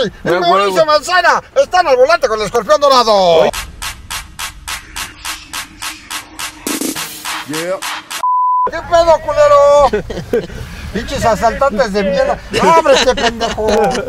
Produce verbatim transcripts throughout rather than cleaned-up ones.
güey! ¡Es Mauricio Manzana! ¡Están al volante con el escorpión dorado! Yeah. ¿Qué pedo, culero? Pinches asaltantes de mierda. ¡Ábrete, pendejo!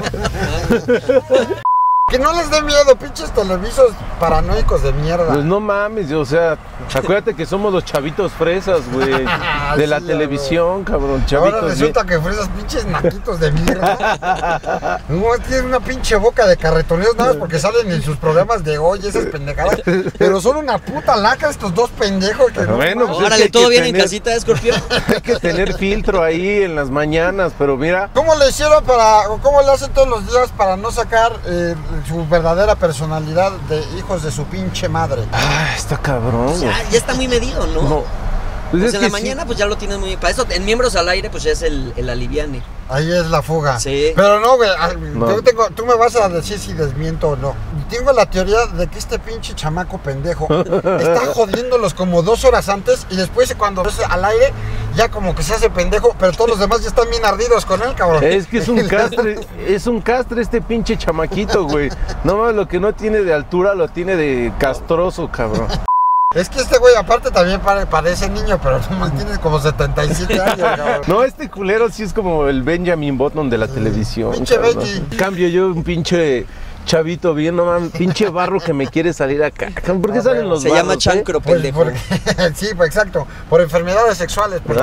Que no les dé miedo, pinches televisos paranoicos de mierda. Pues no mames, o sea, acuérdate que somos los chavitos fresas, güey. De la Sí, televisión, cabrón, chavitos. Ahora resulta que fresas pinches naquitos de mierda. No, tienen una pinche boca de carretoneros nada más porque salen en sus programas de hoy, esas pendejadas. Pero son una puta laca estos dos pendejos. Que no Bueno, pues es Órale, que hay ¿todo que bien tener- en casita de Escorpión? Hay que tener filtro ahí en las mañanas, pero mira. ¿Cómo le hicieron para, o cómo le hacen todos los días para no sacar eh, su verdadera personalidad de hijos de su pinche madre? Ah, está cabrón. güey. Ya, ya está muy medido, ¿no? No. Pues Pues es en la que sí. mañana pues ya lo tienes muy... Para eso, en Miembros al Aire, pues ya es el, el aliviane. Ahí es la fuga. Sí. Pero no, güey, ah, No. yo tengo, tú me vas a decir si desmiento o no. Tengo la teoría de que este pinche chamaco pendejo está jodiéndolos como dos horas antes y después cuando es al aire ya como que se hace pendejo, pero todos los demás ya están bien ardidos con él, cabrón. Es que es un castre, es un castre este pinche chamaquito, güey. No mames, lo que no tiene de altura lo tiene de castroso, cabrón. Es que este güey aparte también pare- parece niño, pero no tiene como setenta y siete años, cabrón. No, este culero sí es como el Benjamin Button de la televisión. Pinche cabrón. Benji. En cambio yo un pinche chavito bien, no mames, pinche barro que me quiere salir acá. ¿Por qué salen los Se barros? llama chancro, Pues pendejo. porque, sí, pues exacto, por enfermedades sexuales. por-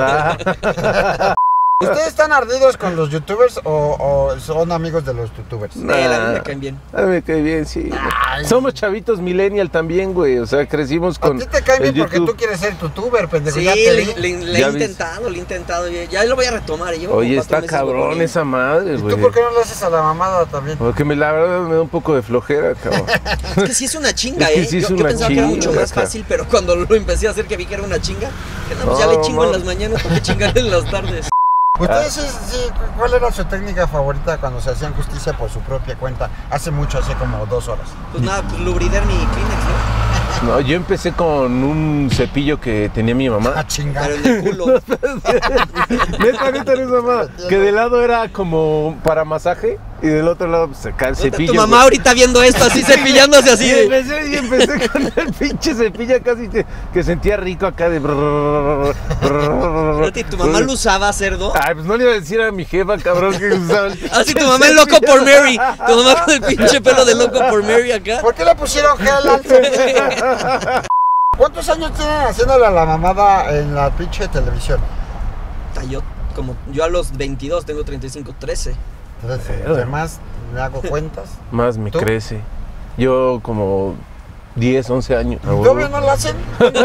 Ah, ¿Ustedes están ardidos con los youtubers o, o son amigos de los youtubers? Eh, a mí me caen bien. a mí me cae bien, sí. Ay. Somos chavitos millennial también, güey. O sea, crecimos A con. ti te cae bien el porque YouTube. tú quieres ser youtuber, pendejo. Sí, ya te le, vi. le- le Ya he ves. intentado, le he intentado. Ya, ya lo voy a retomar. llevo Oye, como está cuatro meses cabrón poniendo. esa madre, ¿Y güey. tú por qué no le haces a la mamada también? Porque me, la verdad me da un poco de flojera, cabrón. Es que sí es una chinga, Es que ¿eh? sí es yo, yo una pensaba que era chinga, mucho más acá. fácil, pero cuando lo empecé a hacer que vi que era una chinga, que no, pues ya No, le chingo en no. las mañanas, ¿por qué chingar en las tardes? ¿Ustedes sí, sí, cuál era su técnica favorita cuando se hacían justicia por su propia cuenta? Hace mucho, hace como dos horas. Pues nada, pues Lubriderm y Kleenex, ¿no? No, yo empecé con un cepillo que tenía mi A mamá. chingar. Pero en el culo. Neta, neta, no es mamá. Que de lado era como para masaje y del otro lado pues acá el cepillo. Tu mamá güey. ahorita viendo esto así, cepillándose así Y de... empecé, y empecé con el pinche cepillo casi que, que sentía rico acá de. brrr, brrr. Espérate, ¿tu mamá lo usaba, cerdo? Ay, pues no le iba a decir a mi jefa, cabrón, que usaba el Así pinche tu mamá es loco cepillo. por Mary. Tu mamá con el pinche pelo de loco por Mary acá. ¿Por qué le pusieron gel al cepillo? ¿Cuántos años tienen haciéndole a la mamada en la pinche televisión? Ah, Yo, como, yo a los veintidós tengo treinta y cinco, trece. trece. Además, me hago cuentas. Más me ¿Tú? crece. Yo como diez, once años. a huevo. ¿Todavía no lo hacen?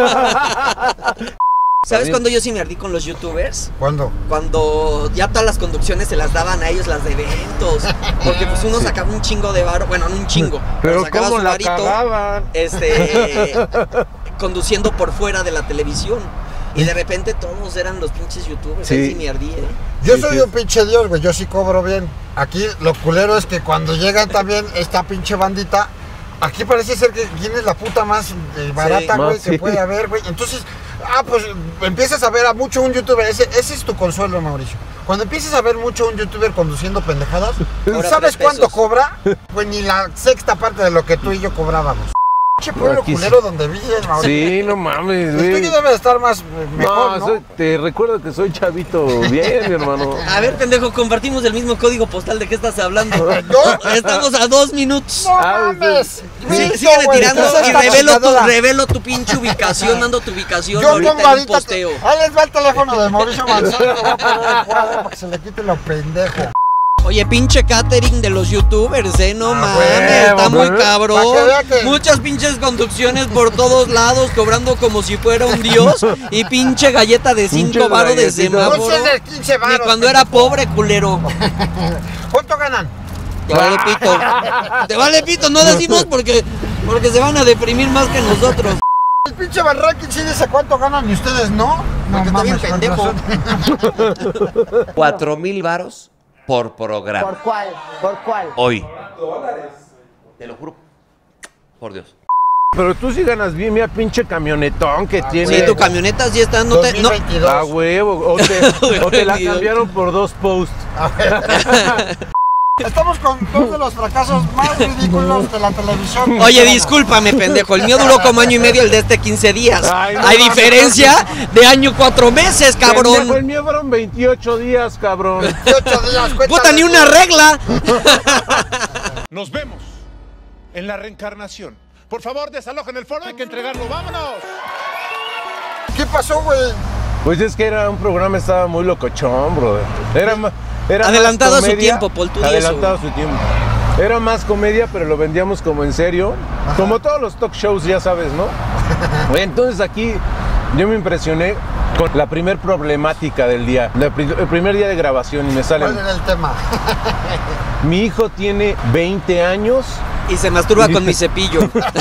¿Sabes bien. cuándo yo sí me ardí con los youtubers? ¿Cuándo? Cuando ya todas las conducciones se las daban a ellos, las de eventos. Porque pues uno sacaba un chingo de varo, bueno, no un chingo, Pero sacaba cómo su la varito, cagaban. este, conduciendo por fuera de la televisión. Y de repente todos eran los pinches youtubers. Sí. Ahí sí me ardí, ¿eh? Yo Sí, soy sí. un pinche dios, güey, yo sí cobro bien. Aquí lo culero es que cuando llegan también esta pinche bandita, aquí parece ser que quién es la puta más eh, barata, Más, güey, que sí. puede haber, güey. Entonces, ah, pues empiezas a ver a mucho un youtuber, ese, ese es tu consuelo, Mauricio. Cuando empiezas a ver mucho un youtuber conduciendo pendejadas, Cobra ¿sabes tres cuánto pesos. cobra? Pues ni la sexta parte de lo que tú y yo cobrábamos. Pinche pueblo Aquí sí. culero donde vives, Mauricio. Sí, no mames, El güey. tuyo debe de estar más eh, mejor, No, ¿no? soy- te recuerdo que soy chavito bien, mi hermano. A ver, pendejo, compartimos el mismo código postal. ¿De qué estás hablando? ¿No? Estamos a dos minutos. ¡No Ah, mames! Sí, Listo, síguele güey, tirando ¿qué es y esta revelo tu, chingadera? revelo tu pinche ubicación, dando tu ubicación Yo ahorita pongo en un ahorita, posteo. ahí les va el teléfono de Mauricio Manzano, le voy a poner el cuadro para que se le quite lo pendejo. Oye, pinche catering de los youtubers, eh, no Ah, mames, huevo, está muy ¿eh? cabrón. Pa' que vea que- Muchas pinches conducciones por todos lados, cobrando como si fuera un dios. Y pinche galleta de cinco Pinche varos de galletita. semáforo. Dulces de quince Ni varos. cuando era pobre, culero. ¿Cuánto ganan? Te vale pito. Te vale pito, no decimos porque, porque se van a deprimir más que nosotros. El pinche Van Ranking sí dice cuánto ganan y ustedes no. No Porque está bien con pendejo. razón. Cuatro mil varos por programa. ¿Por cuál? ¿Por cuál? Hoy. Te lo juro. Por Dios. Pero tú sí ganas bien, mira pinche camionetón que tiene. Sí, tu camioneta sí está, no te, no, dos mil veintidós. A huevo. O te, o te la Dios. cambiaron por dos posts. Estamos con dos de los fracasos más ridículos de la televisión. Oye, discúlpame, pendejo. El mío duró como año y medio, el de este quince días. Ay, no Hay mames, diferencia de año cuatro meses, cabrón. Pendejo, el mío fueron veintiocho días, cabrón. veintiocho días, cuéntale. Puta, ni una regla. Nos vemos en la reencarnación. Por favor, desalojen el foro, hay que entregarlo. ¡Vámonos! ¿Qué pasó, güey? Pues es que era un programa, estaba muy locochón, brother. Era más. Era Adelantado más a su comedia, tiempo, Paul, tú di Adelantado eso. a su tiempo. Era más comedia, pero lo vendíamos como en serio. Ajá. Como todos los talk shows, ya sabes, ¿no? Entonces aquí yo me impresioné con la primer problemática del día. La pri el primer día de grabación y me sale... ¿Cuál era el tema? Mi hijo tiene veinte años... Y se masturba con mi cepillo.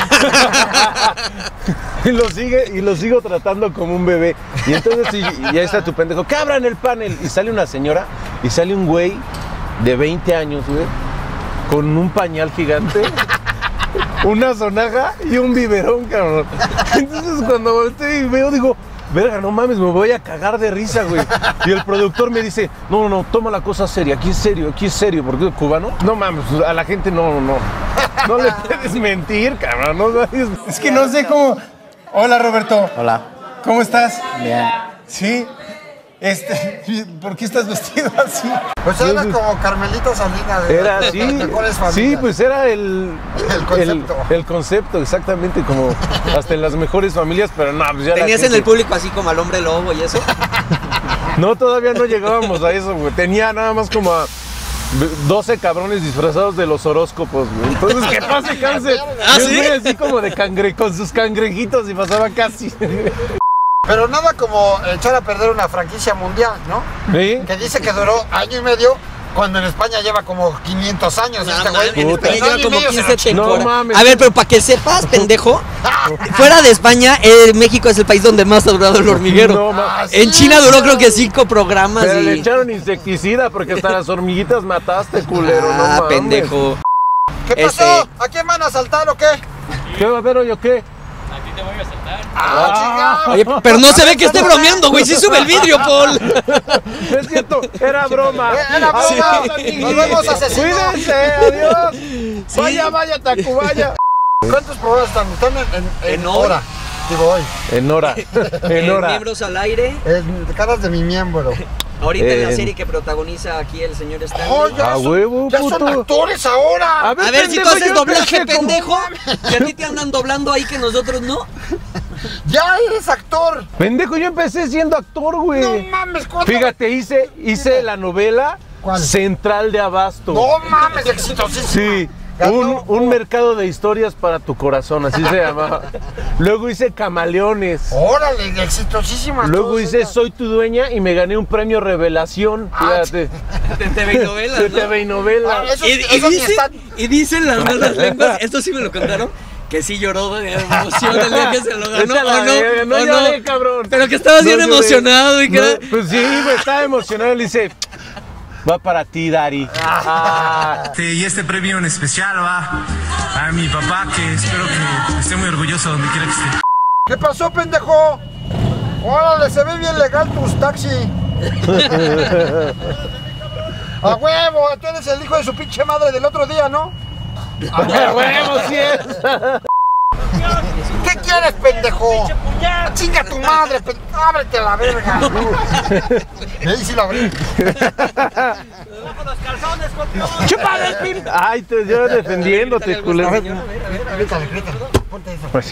y, lo sigue, y lo sigo tratando como un bebé. Y entonces y, y ya está tu pendejo, que abran el panel. Y sale una señora y sale un güey de veinte años, güey, con un pañal gigante, una sonaja y un biberón, cabrón. Entonces cuando volteo y veo, digo, verga, no mames, me voy a cagar de risa, güey. Y el productor me dice, no, no, no, toma la cosa seria, aquí es serio, aquí es serio, porque es cubano. No mames, a la gente no, no, no le puedes mentir, cabrón. No, es que no sé cómo... Hola, Roberto. Hola. ¿Cómo estás? Bien. Sí. Este, ¿por qué estás vestido así? Pues era como Carmelita Salinas. Era de, así. de mejores familias. Sí, pues era el, el concepto. El, el concepto, exactamente, como hasta en las mejores familias, pero no, pues ya ¿Tenías gente... en el público así como al hombre lobo y eso? No, todavía no llegábamos a eso, güey. Tenía nada más como a doce cabrones disfrazados de los horóscopos, güey. Entonces, ¿qué pase, cáncer? ¿Ah, Yo sí? fui así como de cangre, con sus cangrejitos y pasaba casi. Pero nada como echar a perder una franquicia mundial, ¿no? ¿Sí? Que dice que duró año y medio, cuando en España lleva como quinientos años. No, este mames, güey. en España En lleva año y como medio se quince lo chingó. temporadas. No mames. A ver, pero para que sepas, pendejo, fuera de España, eh, México es el país donde más ha durado el hormiguero. No, ma- Ah, sí, En China duró güey. creo que cinco programas Pero le y... echaron insecticida porque hasta las hormiguitas mataste, culero. no Ah, mames. pendejo. ¿Qué pasó? Este- ¿A quién van a asaltar o qué? ¿Qué va a ver, yo qué? ¡Ah, chingado! Oye, pero no se ve que esté bromeando, güey. Sí sube el vidrio, Paul. Es cierto, era broma. Eh, Era broma. Sí. Nos vemos, asesino. Cuídense, adiós. Vaya, vaya, Tacubaya. ¿Cuántos programas están? Están en, en, en En hora. Digo hoy. En hora, en Eh, hora. Miembros al aire. En caras de mi miembro. Ahorita en la En- serie que protagoniza aquí el señor Stanley. ¡Oh, ya, A son, huevo, ya puto. son actores ahora! A ver si tú pendejo, haces yo doblaje, pensé como- pendejo. Que a ti te andan doblando ahí que nosotros no. ¡Ya eres actor! Pendejo, yo empecé siendo actor, güey. ¡No mames! ¿Cuándo? Fíjate, hice, hice la novela ¿Cuál? Central de Abasto. ¡No mames! ¡Exitosísimo! Sí, Ganó un, un mercado de historias para tu corazón, así se llamaba. Luego hice Camaleones. ¡Órale! ¡Exitosísimas! Luego todas hice ellas. Soy tu dueña y me gané un premio Revelación. Fíjate. De T V y novelas, De ¿no? T V y novela. Ah, esos- Y, y esos ni dicen, están- y dicen las malas lenguas, esto sí me lo contaron, que sí lloró de emoción el día que se lo ganó, Vete a la ¿o no? verga, no ¿O lloré, cabrón. Pero que estabas No bien lloré. emocionado y que... No, pues sí, güey, estaba emocionado. Le dice, va para ti, Dari. Ah. Este, y este premio en especial va a mi papá, que espero que esté muy orgulloso donde quiera que esté. ¿Qué pasó, pendejo? ¡Órale! Se ve bien legal tus taxi. ¡A huevo! Tú eres el hijo de su pinche madre del otro día, ¿no? ¡A huevo, sí es! ¿Qué quieres, pendejo? ¡Chinga tu madre! Pen... ¡Ábrete a la verga! Ahí sí la abrí. ¡Chúpale el pin! Ay, te yo defendiéndote, culero. Grítale, grítale. Ponte eso. Pues sí.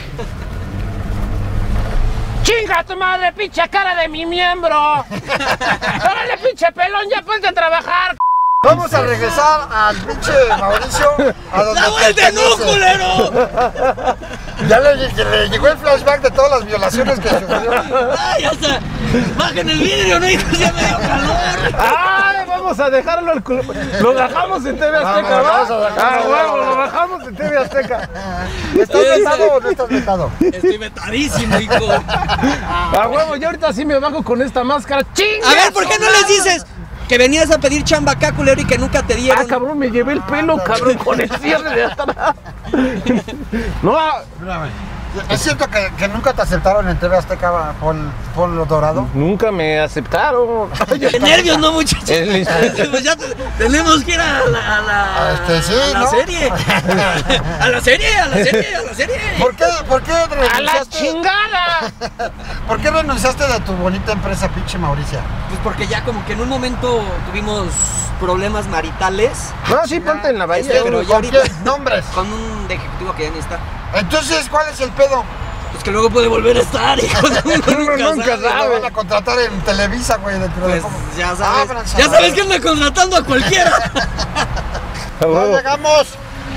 ¡Chinga tu madre, pinche cara de mi miembro! ¡Órale, pinche pelón, ya ponte a trabajar! Vamos a regresar al pinche Mauricio a donde ¡La vuelta no, pertenece. culero! Ya le, le llegó el flashback de todas las violaciones que sufrió. ¡Ay, hasta! ¡Bajen el vidrio, no! ¡Hijos, ya me dio calor! ¡Ay, vamos a dejarlo al culo! Lo bajamos en T V Azteca, Vamos, ¿va? vamos a dejarlo, ¡Ah, huevo! vamos. Lo bajamos en T V Azteca. ¿Estás vetado o no estás vetado? Estoy vetadísimo, hijo. ¡A huevo! Yo ahorita sí me bajo con esta máscara. ¡Chinga! A ver, ¿por qué no les dices que venías a pedir chamba acá, culero, y que nunca te dieron? Ah, cabrón, me llevé el pelo, cabrón, con el cierre de atrás. No, Espérame. ¿Es cierto que, que nunca te aceptaron en T V Azteca por, por lo dorado? Nunca me aceptaron. Qué nervios, ¿no, muchachos? El- Pues ya te- tenemos que ir a la, a la, Este, sí, a la ¿no? serie. A la serie, a la serie, a la serie. ¿Por qué, por qué ¡A la renunciaste? chingada! ¿Por qué renunciaste de tu bonita empresa, pinche Mauricia? Pues porque ya como que en un momento tuvimos problemas maritales No, sí, ponte en la bahía. Este, pero güey. ya ¿Con ahorita- qué nombres? con un ejecutivo que ya ni está. Entonces, ¿cuál es el pedo? Pues que luego puede volver a estar, hijo de uno nunca, nunca sabe. Lo sabe. van a contratar en Televisa, güey, dentro de Pues poco. ya sabes, Ábranse ya a la sabes que verga. anda contratando a cualquiera. A ¡Ya huevo. llegamos!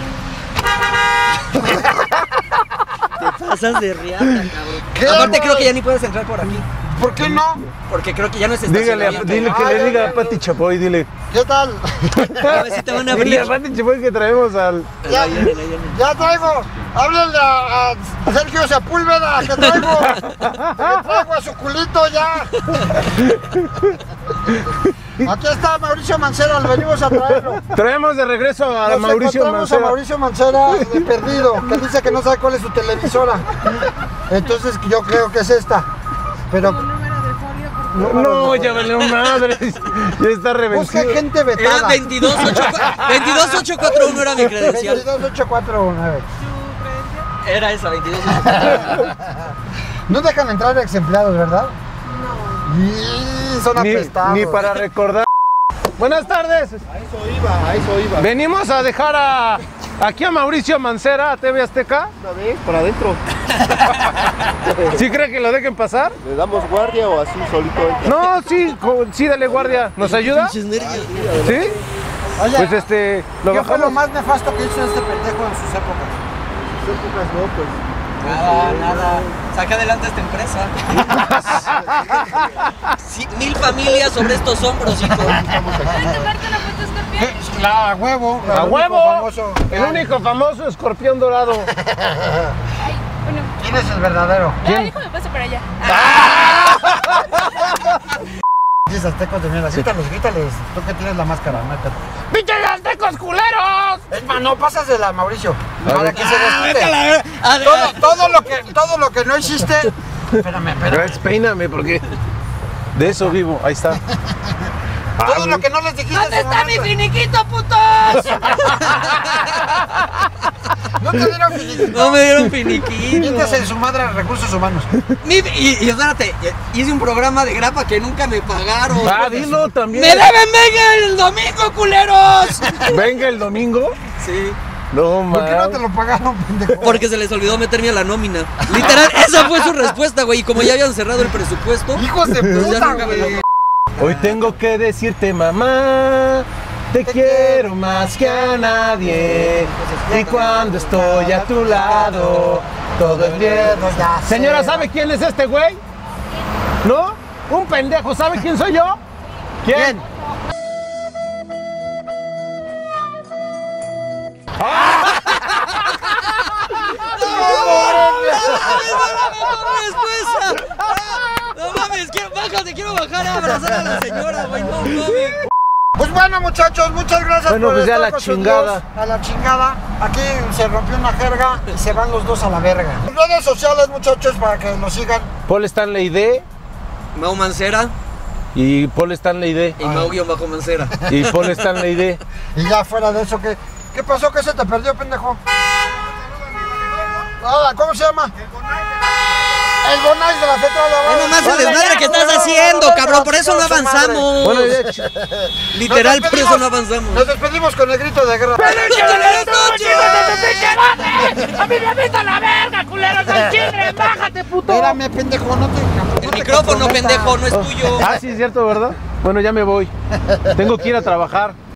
Te pasas de riata, cabrón. ¿Qué, Aparte güey? creo que ya ni puedes entrar por aquí, ¿Por qué no? porque creo que ya no es Dígale, a- estacionamiento. dile que Ay, le ay, diga ay, a Pati Chapoy, dile. ¿Qué tal? A ver si te van a Dile abrir. a Pati Chapoy que traemos al. Ya, Ahí vienen, ahí vienen. ya traigo. Háblenle a, a Sergio Sepúlveda, que traigo. Que traigo a su culito ya. Aquí está Mauricio Mancera, le venimos a traerlo. Traemos de regreso a Nos Mauricio encontramos a Mancera. Mauricio Mancera de perdido, que dice que no sabe cuál es su televisora. Entonces yo creo que es esta. Pero No, no, ya valió madre. Ya está busca revencido. gente Era vetada. veintidós ocho cuatro uno era mi credencial. veintidós ocho cuatro uno, a ver. Era esa, veintidós ocho cuatro uno. No dejan entrar ex empleados, ¿verdad? No. Y son Ni, apestados. ni para recordar. Buenas tardes. A eso iba, a eso iba. Venimos a dejar a aquí a Mauricio Mancera a T V Azteca. Una vez, para adentro. ¿Sí cree que lo dejen pasar? ¿Le damos guardia o así solito entra? No, sí, co- sí, dale guardia. ¿Nos ayuda? ¿Sí? Oye, Pues este, lo ¿qué fue lo bajamos. más nefasto que hizo este pendejo en sus épocas? Sus épocas no, pues. Nada, nada. Saca adelante esta empresa. Sí, mil familias sobre estos hombros, hijo. ¿Qué? La huevo. ¡A el único huevo! famoso. El único famoso escorpión dorado. Ay, bueno. ¿Quién es el verdadero? Ya, déjame paso para allá. Dices aztecos de mierda. Grítales, grítales. Tú que tienes la máscara, métete. ¡Pinches aztecos culeros! Es más, no, pásasela, Mauricio. A Para ver. que se Ah, vete a la desquite. ver- a- Todo, todo, lo que, todo lo que no hiciste. Espérame, espérame. Pero peíname porque de eso vivo. Ahí está. Todo lo que no les dijiste. ¿Dónde en su está mi momento. finiquito, putos? No te dieron finiquito. No me dieron finiquito. Mientras en su madre a recursos humanos. Mi- Y, y espérate, hice un programa de grapa que nunca me pagaron. Ah, dilo también. ¡Me deben venga el domingo, culeros! Venga el domingo. Sí, No, ¿Por qué no te mames. lo pagaron, pendejo? porque se les olvidó meterme a la nómina. Literal, esa fue su respuesta, güey. Y como ya habían cerrado el presupuesto, Hijos de pues ya puta, nunca me güey. lo- Hoy tengo que decirte, mamá, te quiero más que a nadie. Y cuando estoy a tu lado, todo es bien. Ya sé. Señora, ¿sabe quién es este güey? ¿No? Un pendejo, ¿sabe quién soy yo? ¿Quién? respuesta. No mames, quiero, bájate, quiero bajar a abrazar a la señora, güey. No mames. Pues bueno, muchachos, muchas gracias Bueno, por pues ya estar la con sus chingada. Dios. A la chingada. Aquí se rompió una jerga y se van los dos a la verga. Redes sociales, muchachos, para que nos sigan. Paul Stanley D Mau Mancera y Paul Stanley D y Mau guión bajo Mancera. y Paul Stanley D. Y ya fuera de eso, ¿qué, ¿qué pasó? ¿Qué se te perdió, pendejo? Ah, ¿cómo se llama? El Bonais de la Central de Ve nomás el desmadre que estás haciendo, cabrón. Por eso no avanzamos. Bueno, ya, ch- Literal, por eso no avanzamos. Nos despedimos con el grito de guerra. ¡A mí me avisa la verga, culeros! ¡Al chile! ¡Bájate, puto! Espérame, pendejo, no te... no El te micrófono, comprometas. pendejo, no es tuyo. Ah, sí, es cierto, ¿verdad? Bueno, ya me voy. Tengo que ir a trabajar.